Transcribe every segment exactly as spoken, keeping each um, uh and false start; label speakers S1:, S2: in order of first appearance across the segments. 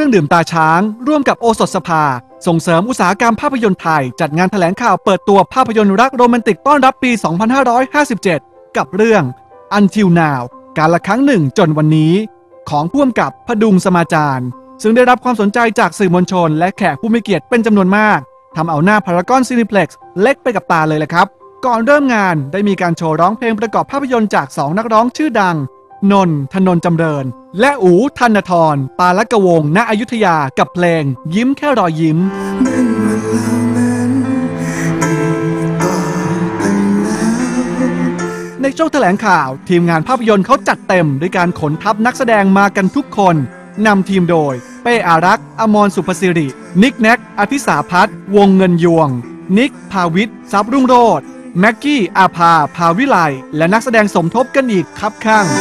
S1: รื่องดื่มตาช้างร่วมกับโอสถสภาส่งเสริมอุตสาหกรรมภาพยนตร์ไทยจัดงานแถลงข่าวเปิดตัวภาพยนตร์รักโรแมนติกต้อนรับปี สองพันห้าร้อยห้าสิบเจ็ด กับเรื่อง Until Now กาลครั้งหนึ่งจนวันนี้ของผู้กำกับพดุงสมาจารซึ่งได้รับความสนใจจากสื่อมวลชนและแขกผู้มีเกียรติเป็นจำนวนมากทำเอาหน้าพารากอนซีนิเพล็กซ์เล็กไปกับตาเลยแหละครับก่อนเริ่มงานได้มีการโชว์ร้องเพลงประกอบภาพยนตร์จากสองนักร้องชื่อดังนนทนนท์จำเริญและอู๋ธนทรปาลกวงศ์ณอยุธยากับเพลงยิ้มแค่รอยยิ้มในช่วงแถลงข่าวทีมงานภาพยนตร์เขาจัดเต็มด้วยการขนทัพนักแสดงมากันทุกคนนำทีมโดยเป้อารักษ์อมรสุภศิรินิกแน็กอธิสาพัฒน์วงเงินยวงนิกภาวิทย์ทรัพย์รุ่งโรจน์แม็กกี้อาภาภาวิไลและนักแสดงสมทบกันอีกครับข้าง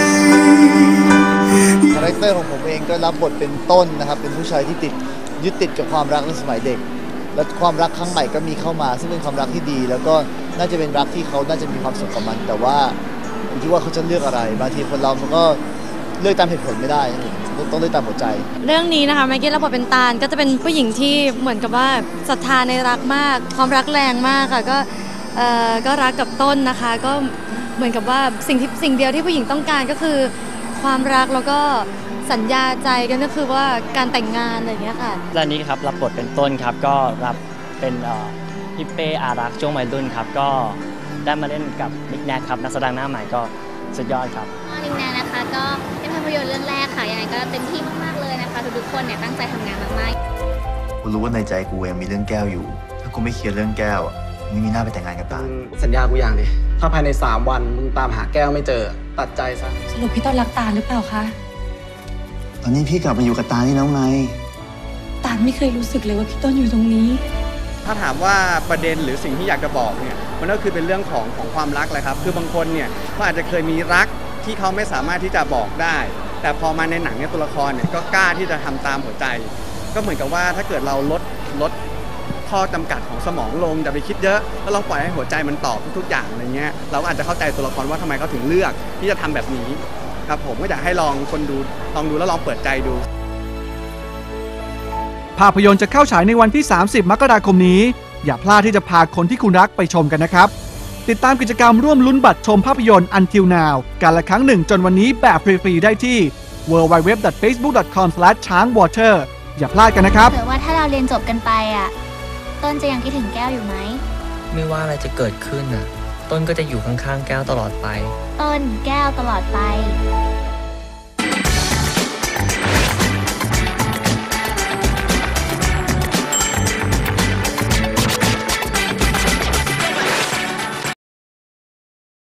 S2: คาแรคเตอร์ของผมเองก็รับบทเป็นต้นนะครับเป็นผู้ชายที่ติดยึดติดกับความรักในสมัยเด็กและความรักครั้งใหม่ก็มีเข้ามาซึ่งเป็นความรักที่ดีแล้วก็น่าจะเป็นรักที่เขาน่าจะมีความสุขกับมันแต่ว่าผมคิดว่าเขาจะเลือกอะไรบางทีคนเรามันก็เลือกตามเหตุผลไม่ได้ต้องเลือกตามหัวใจ
S3: เรื่องนี้นะคะแม็กกี้รับบทเป็นตาลก็จะเป็นผู้หญิงที่เหมือนกับว่าศรัทธาในรักมากความรักแรงมากค่ะก็เอ่อก็รักกับต้นนะคะก็เหมือนกับว่าสิ่งที่สิ่งเดียวที่ผู้หญิงต้องการก็คือความรักแล้วก็สัญญาใจกันก็คือว่าการแต่งงานอะไรอย่างเงี้ยค่ะ
S4: ตอนนี้ครับรับบทเป็นต้นครับก็รับเป็นพี่เป้อารักษ์ช่วงวัยรุ่นครับก็ได้มาเล่นกับนิกแน็กครับนักแสดงหน้าใหม่ก็สุดยอดครับ
S5: นิกแน็กนะคะก็เป็นภาพยนตร์เรื่องแรกค่ะยังไงก็เต็มที่มากๆเลยนะคะทุกๆคนเนี่ยตั้งใจทำงานมาก
S2: ๆกูรู้ว่าในใจกูยังมีเรื่องแก้วอยู่ถ้ากูไม่เคลียร์เรื่องแก้วไม่มีหน้าไปแต่งงานกับตาล
S6: สัญญากูอย่างดิถ้าภายในสามวันมึงตามหาแก้วไม่เจอตัดใจซะ
S3: สรุปพี่ต้นรักตาลหรือเปล่าคะ
S2: ตอนนี้พี่กลับมาอยู่กับตาลนี่แล้วไง
S3: ตาลไม่เคยรู้สึกเลยว่าพี่ต้นอยู่ตรงนี้
S7: ถ้าถามว่าประเด็นหรือสิ่งที่อยากจะบอกเนี่ยมันก็คือเป็นเรื่องของของความรักแหละครับคือบางคนเนี่ยเขาอาจจะเคยมีรักที่เขาไม่สามารถที่จะบอกได้แต่พอมาในหนังเนี่ยตัวละครเนี่ยก็กล้าที่จะทำตามหัวใจก็เหมือนกับว่าถ้าเกิดเราลดลดข้อจำกัดของสมองลงอย่าไปคิดเยอะแล้วลองปล่อยให้หัวใจมันตอบทุกๆอย่างอะไรเงี้ยเราอาจจะเข้าใจตัวละครว่าทำไมเขาถึงเลือกที่จะทำแบบนี้ครับผมก็อยากให้ลองคนดูลองดูแล้วลองเปิดใจดู
S1: ภาพยนตร์จะเข้าฉายในวันที่ สามสิบ มกราคมนี้อย่าพลาดที่จะพาคนที่คุณรักไปชมกันนะครับติดตามกิจกรรมร่วมลุ้นบัตรชมภาพยนตร์ Until Now กาลครั้งหนึ่งจนวันนี้แบบฟรีๆได้ที่ ดับเบิลยู ดับเบิลยู ดับเบิลยู ดอท เฟซบุ๊ก ดอท คอม สแลช ช้างวอเตอร์ อย่าพลาดกันนะครับ
S5: เผื่อว่าถ้าเราเรียนจบกันไปอ่ะต้นจะยังคิดถึงแก้วอยู่ไหม
S8: ไม่ว่าอะไรจะเกิดขึ้นน่ะต้นก็จะอยู่ข้างๆแก้วตลอดไป
S5: ต้นแก้วตลอดไป